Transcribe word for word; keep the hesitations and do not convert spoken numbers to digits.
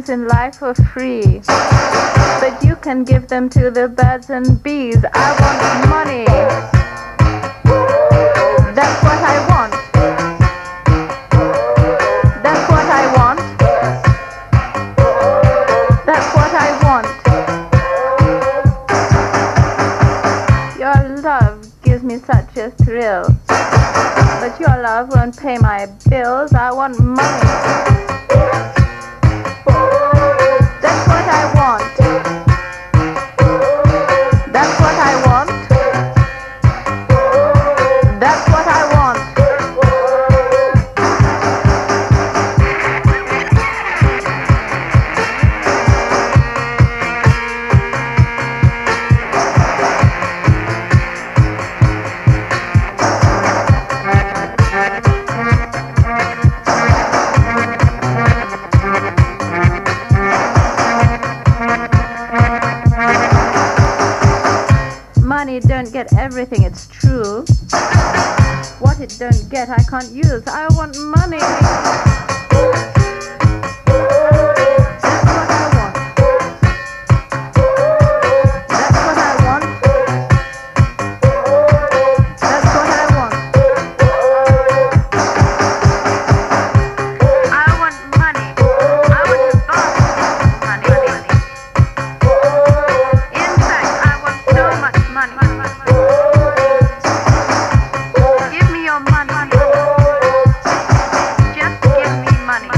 things in life for free, but you can give them to the birds and bees. I want money. That's what I want. That's what I want. That's what I want. Your love gives me such a thrill, but your love won't pay my bills. I want money. That's what I want. That's what I want. That's what I want. Money don't get everything, it's true. What it don't get, I can't use. I want money. That's what I want. That's what I want. I want money. I want to buy money. In fact, I want so much money. Give me your money. Just give me money.